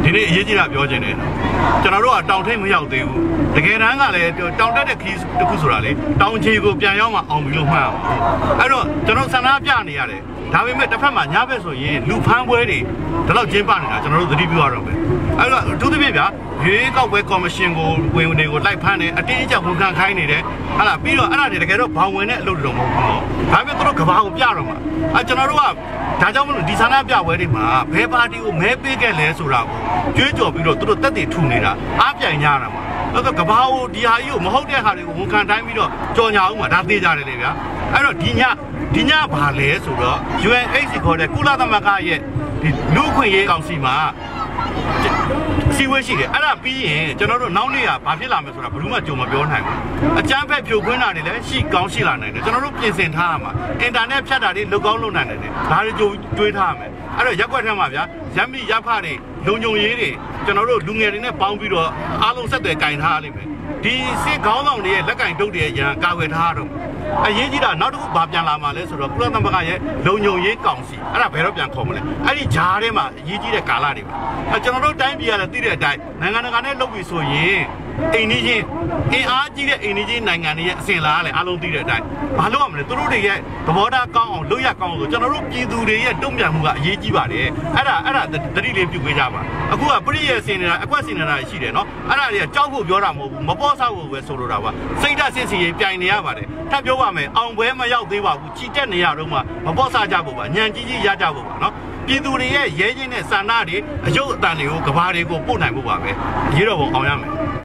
ဒီနေ့အရေးကြီးတာပြောချင်တယ်ကျွန်တော်တို့ကတောင်ထိပ်မရောက်သေးဘူးတကယ်တမ်းကလည်းတောင်တက်တဲ့ခီးတစ်ခုဆိုတာလေတောင်ချီကိုပြန်ရောက်မှအောင်ပြီလို့မှတ်အောင်အဲ့တော့ကျွန်တော်ဆန္ဒပြနေရတယ်ဒါပေမဲ့တစ်ဖက်မှာညဘက်ဆိုရင်လူဖမ်းပွဲတွေဒီလောက်ကျင်းပနေတာကျွန်တော်တို့သတိပြုရတော့မယ်အဲ့တော့အထူးသဖြင့်ဗျာရွေးကောက်ပွဲကော်မရှင်ကိုဝင်တွေကိုလိုက်ဖမ်းတယ်အတင်းအကျပ်ဝန်ခံခိုင်းနေတယ်ဟာလားပြီးတော့အဲ့ဒါတွေတကယ်တော့ဘောင်ဝင်တဲ့အလုပ်တွေတော့မဟုတ်ဘူးဒါပေမဲ့သူတို့ကဘာကိုပြတော့မှာကျွန်တော်တို့ကဒါကြောင့်မလို့ဒီဆန္ဒပြပွဲတွေမှာဘယ်ပါတီကိုမဲပေးခဲ့လဲဆိုတာကိုကြွေးကြော်ပြီးတော့သူတို့တက်တည်ထူနေတာအားပြိုင်ကြတာမှာအဲ့တော့ကဘာကိုဒီဟာကြီးကိုမဟုတ်တဲ့ဟာတွေကိုဝန်ခံတိုင်းပြီးတော့ကြော်ညာအောင်မှာဒါသိကြတယ်လေဗျာအဲ့တော့ဒီညဘာလဲဆိုတော့ UNHCR ခေါ်တဲ့ကုလသမဂ္ဂရဲ့ဒီလူ့အခွင့်အရေးကောင်စီမှာစီဝဲရှိတယ်အဲ့ဒါပြီးရင်ကျွန်တော်တို့နောက်နေ့ကဘာဖြစ်လာမလဲဆိုတာဘယ်သူမှကြုံမပြောနိုင်ဘူးအကြမ်းဖက်ဖြိုခွင်းတာတွေလည်းရှိကောင်းရှိလာနိုင်တယ်ကျွန်တော်တို့ပြင်ဆင်ထားရမှာအင်တာနက်ဖြတ်တာတွေလုပ်ကောင်းလုပ်နိုင်တယ်ဒါတွေကြိုတွေးထားရမယ်အဲ့တော့ရက်ွက်ထဲမှာဗျာရပ်မိရပ်ဖတွေလုံခြုံရေးတွေကျွန်တော်တို့လူငယ်တွေနဲ့ပေါင်းပြီးတော့အားလုံးဆက်သွယ်ကင်ထားရလိမ့်မယ်ဒီစစ်ခေါင်းဆောင်တွေရဲ့လက်ကင်တုတ်တွေရန်ကာဝယ်ထားရတော့အရေးကြီးတာနောက်တစ်ခုဘာပြန်လာမှာလဲဆိုတော့ကုလသမဂ္ဂရဲ့လုံခြုံရေးကောင်စီအဲ့ဒါဘယ်တော့ပြန်ခေါ်မလဲအဲ့ဒီဂျားထဲမှာအရေးကြီးတဲ့ကာလတွေပါကျွန်တော်တို့တိုင်းပြည်ကလည်းသိတဲ့အတိုင်းနိုင်ငံတကာနဲ့လုပ်ပြီးဆိုရင်အိန္ဒိချင်းအင်အားကြီးတဲ့အိန္ဒိချင်းနိုင်ငံတွေရဲ့အစဉ်လာကလည်းအားလုံးသိတဲ့အတိုင်းဘာလို့ရမလဲသူတို့တွေရဲ့သဘောထားကောင်းအောင်လုပ်ရကောင်းအောင်ဆိုကျွန်တော်တို့ပြည်သူတွေရဲ့တုံ့ပြန်မှုကအရေးကြီးပါတယ်အဲ့ဒါသတိလေးပြုပေးကြပါအခုကပြည့်ရဲ့စင်နေတာအကွက်စင်နေတာရှိတယ်နော်အဲ့ဒါတွေကကြောက်ဖို့ပြောတာမဟုတ်ဘူးမပေါ်ဆောက်ဖို့ပဲဆိုလိုတာပါစိတ်ဓာတ်စစ်စီရင်ပြိုင်နေရပါတယ်ထပ်ပြောပါမယ်အောင်ပွဲမရောက်သေးပါဘူးကြည်တက်နေရတော့မှမပေါ်စားကြဖို့ပါညံကြီးရကြဖို့ပါနော်ပြည်သူတွေရဲ့ရဲချင်းတဲ့စာနာတွေအယုတ်အတန်တွေကိုကဘာတွေကိုပို့နိုင်ဖို့ပါပဲရေးတော့ပုံအောင်ရမယ်